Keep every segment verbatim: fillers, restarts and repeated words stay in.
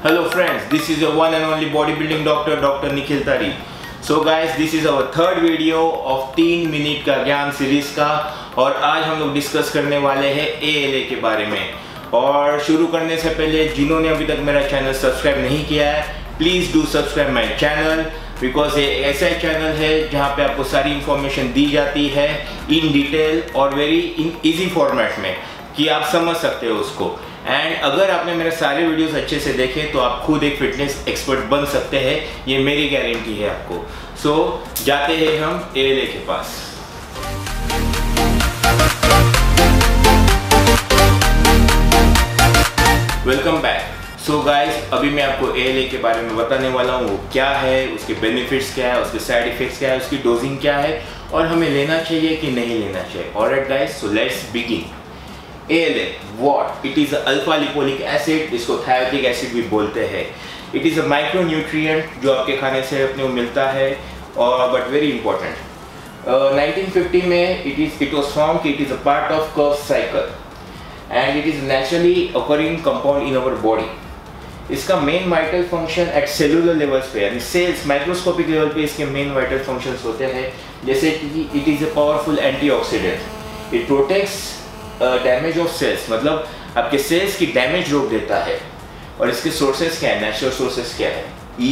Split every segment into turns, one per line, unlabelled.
Hello friends, this is your one and only bodybuilding doctor, Doctor Nikhil Tari. So guys, this is our third video of तीन मिनट का ज्ञान series का और आज हम लोग डिस्कस करने वाले हैं ए एल ए के बारे में। और शुरू करने से पहले जिन्होंने अभी तक मेरा चैनल सब्सक्राइब नहीं किया है, please do subscribe my channel, because ये ऐसा चैनल है जहाँ पे आपको सारी इंफॉर्मेशन दी जाती है इन डिटेल और वेरी इन ईजी फॉर्मेट में कि आप समझ सकते हो उसको। एंड अगर आपने मेरे सारे वीडियोस अच्छे से देखे तो आप खुद एक फिटनेस एक्सपर्ट बन सकते हैं, ये मेरी गारंटी है आपको। सो so, जाते हैं हम ए एल ए के पास। Welcome back. सो गाइस, अभी मैं आपको ए एल ए के बारे में बताने वाला हूँ, वो क्या है, उसके बेनिफिट्स क्या है, उसके साइड इफेक्ट्स क्या है, उसकी डोजिंग क्या है और हमें लेना चाहिए कि नहीं लेना चाहिए। Alright guys, so let's begin. A L A what? It is alpha lipoic acid, इसको थायोटिक एसिड भी बोलते हैं। It is a micro nutrient जो आपके खाने से अपने को मिलता है और but very important. Nineteen fifty में it is it was found कि it is a part of Krebs cycle and it is naturally occurring compound in our body. इसका main vital function at cellular levels पे यानी sales microscopic level पे इसके main vital functions होते हैं, जैसे कि it is a powerful antioxidant, it protects damage of cells, मतलब आपके सेल्स की डैमेज रोक देता है। और इसके सोर्सेस क्या है, नेचुरल सोर्सेस क्या है?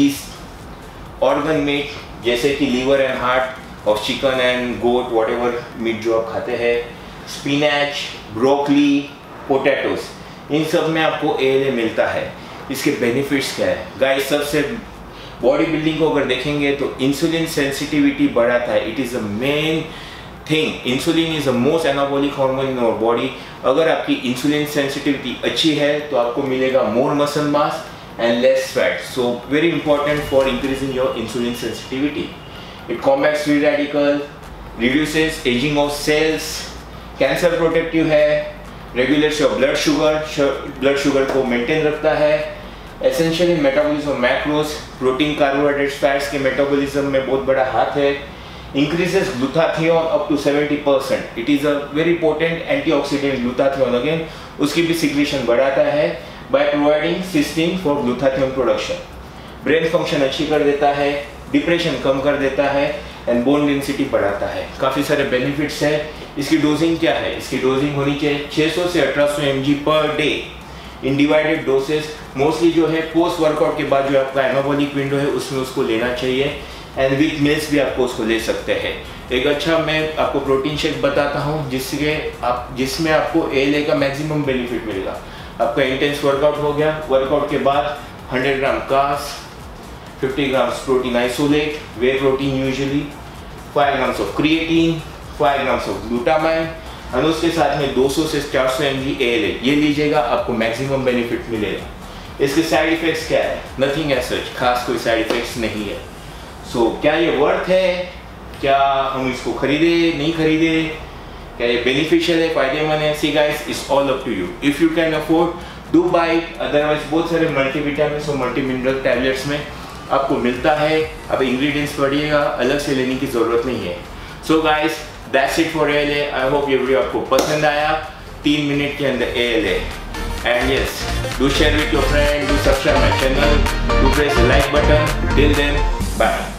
ईस्ट, ऑर्गन मीट जैसे कि liver and heart of chicken and goat whatever meat जो आप खाते हैं, स्पिनच, ब्रोकली, पोटैटोस, इन सब में आपको ए एल ए मिलता है। इसके बेनिफिट्स क्या है गाइस? सबसे बॉडी बिल्डिंग को अगर देखेंगे तो इंसुलिन सेंसिटिविटी बढ़ाता है। It is a main thing. Insulin is the most anabolic hormone in our body. अगर आपकी इंसुलिन सेंसिटिविटी अच्छी है तो आपको मिलेगा more muscle mass and less fat, so very important for increasing your insulin sensitivity. It combats free radical, reduces ageing of cells, cancer protective है, regulates your blood sugar, blood sugar को maintain रखता है, essential in metabolism macros, protein, carbohydrates, fats के metabolism में बहुत बड़ा हाथ है। Increases glutathione up to seventy percent. It is a very potent antioxidant glutathione again. उसकी भी सिक्रीशन बढ़ाता है by providing cysteine for glutathione production. Brain function अच्छी कर देता है, डिप्रेशन कम कर देता है एंड बोन डेंसिटी बढ़ाता है। काफ़ी सारे बेनिफिट्स है। इसकी डोजिंग क्या है? इसकी डोजिंग होनी चाहिए छह सौ से अठारह सौ M G per day in divided doses. Mostly जो है पोस्ट वर्कआउट के बाद जो आपका एनाबॉलिक विंडो है उसमें उसको लेना चाहिए एंड विथ मील्स भी आपको उसको ले सकते हैं। एक अच्छा मैं आपको प्रोटीन शेक बताता हूँ जिसके आप जिसमें आपको ए एल ए का मैक्सिमम बेनिफिट मिलेगा। आपका इंटेंस वर्कआउट हो गया, वर्कआउट के बाद hundred gram carbs, fifty grams protein isolate, whey protein usually, five grams of creatine, five grams of glutamine और उसके साथ में दो सौ से चार सौ एम जी ए एल ए, ये लीजिएगा, आपको मैक्सिमम बेनिफिट मिलेगा। इसके साइड इफेक्ट्स क्या है? नथिंग एज सच, खास कोई साइड इफेक्ट्स नहीं है। सो so, क्या ये वर्थ है? क्या हम इसको खरीदे, नहीं खरीदे? क्या ये बेनिफिशियल है, फायदेमंद है? See guys, it's all up to you. If you can afford do buy it, otherwise बहुत सारे मल्टीविटामिन्स और मल्टी मिनरल टैबलेट्स में आपको मिलता है। अब इंग्रेडिएंट्स पढ़िएगा, अलग से लेने की ज़रूरत नहीं है। So guys, that's it for A L A. I hope ये वीडियो आपको पसंद आया। तीन मिनट के अंदर A L A. And yes, do share with your friend, do subscribe my channel, do press the like button. Till then, bye.